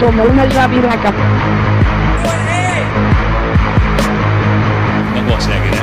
como una llave vaca. No puedo ser que